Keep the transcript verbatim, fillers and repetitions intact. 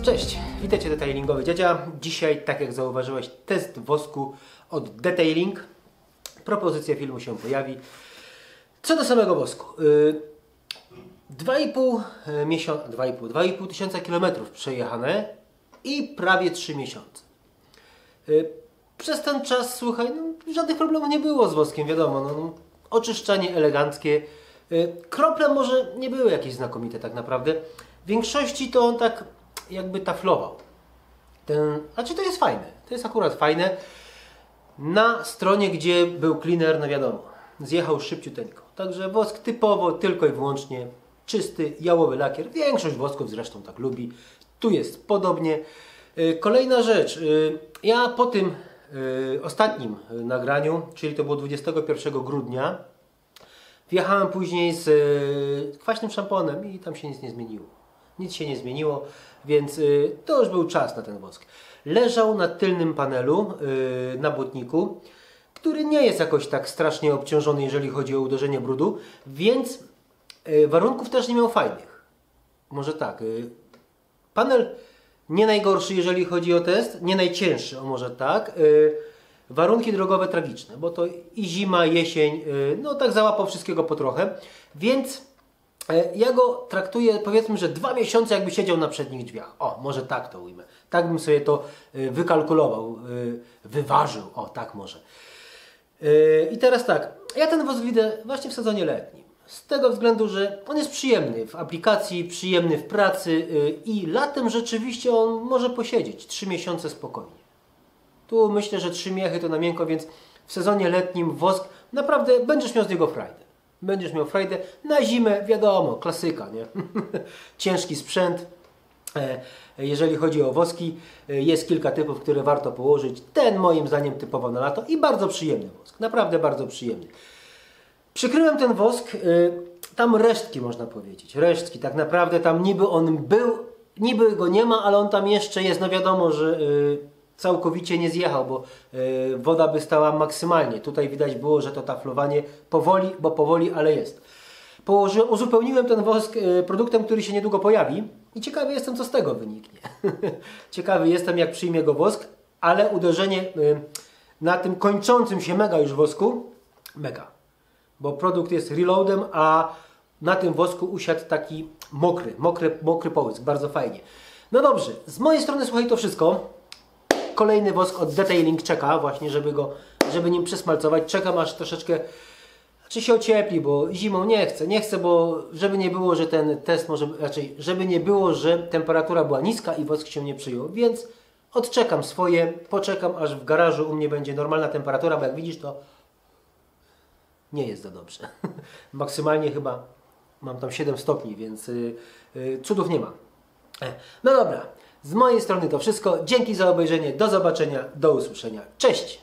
Cześć, witajcie detailingowy dziadzia. Dzisiaj, tak jak zauważyłeś, test wosku od Detailing. Propozycja filmu się pojawi. Co do samego wosku. dwa i pół miesiąca, dwa i pół, dwa i pół tysiąca kilometrów przejechane i prawie trzy miesiące. Przez ten czas, słuchaj, no, żadnych problemów nie było z woskiem, wiadomo. No, oczyszczanie eleganckie. Krople może nie były jakieś znakomite tak naprawdę. W większości to on tak jakby taflował. Ten, znaczy to jest fajne, to jest akurat fajne. Na stronie, gdzie był cleaner, no wiadomo, zjechał szybciuteńko. Także wosk typowo, tylko i wyłącznie czysty, jałowy lakier. Większość wosków zresztą tak lubi. Tu jest podobnie. Kolejna rzecz. Ja po tym ostatnim nagraniu, czyli to było dwudziestego pierwszego grudnia, wjechałem później z kwaśnym szamponem i tam się nic nie zmieniło. Nic się nie zmieniło, więc y, to już był czas na ten wosk. Leżał na tylnym panelu, y, na błotniku, który nie jest jakoś tak strasznie obciążony, jeżeli chodzi o uderzenie brudu, więc y, warunków też nie miał fajnych. Może tak, y, panel nie najgorszy, jeżeli chodzi o test, nie najcięższy, o może tak. Y, warunki drogowe tragiczne, bo to i zima, jesień, y, no tak załapał wszystkiego po trochę, więc ja go traktuję, powiedzmy, że dwa miesiące jakby siedział na przednich drzwiach. O, może tak to ujmę. Tak bym sobie to wykalkulował, wyważył. O, tak może. I teraz tak, ja ten wosk widzę właśnie w sezonie letnim. Z tego względu, że on jest przyjemny w aplikacji, przyjemny w pracy i latem rzeczywiście on może posiedzieć trzy miesiące spokojnie. Tu myślę, że trzy miechy to na miękko, więc w sezonie letnim wosk naprawdę będziesz miał z niego frajdę. Będziesz miał frajdę. Na zimę, wiadomo, klasyka, nie? Ciężki sprzęt. Jeżeli chodzi o woski, jest kilka typów, które warto położyć. Ten moim zdaniem typowo na lato i bardzo przyjemny wosk. Naprawdę bardzo przyjemny. Przykryłem ten wosk, tam resztki można powiedzieć. Resztki, tak naprawdę tam niby on był, niby go nie ma, ale on tam jeszcze jest. No wiadomo, że całkowicie nie zjechał, bo y, woda by stała maksymalnie. Tutaj widać było, że to taflowanie powoli, bo powoli, ale jest. Położy, uzupełniłem ten wosk y, produktem, który się niedługo pojawi i ciekawy jestem, co z tego wyniknie. Ciekawy jestem, jak przyjmie go wosk, ale uderzenie y, na tym kończącym się mega już wosku, mega. Bo produkt jest reloadem, a na tym wosku usiadł taki mokry, mokry, mokry połysk. Bardzo fajnie. No dobrze, z mojej strony słuchaj, to wszystko. Kolejny wosk od Detailing czeka właśnie, żeby go, żeby nim przesmalcować. Czekam aż troszeczkę, czy się ociepli, bo zimą nie chcę. Nie chcę, bo żeby nie było, że ten test może, raczej, żeby nie było, że temperatura była niska i wosk się nie przyjął. Więc odczekam swoje, poczekam aż w garażu u mnie będzie normalna temperatura, bo jak widzisz, to nie jest za dobrze. Maksymalnie chyba mam tam siedem stopni, więc yy, yy, cudów nie ma. No dobra. Z mojej strony to wszystko. Dzięki za obejrzenie. Do zobaczenia. Do usłyszenia. Cześć!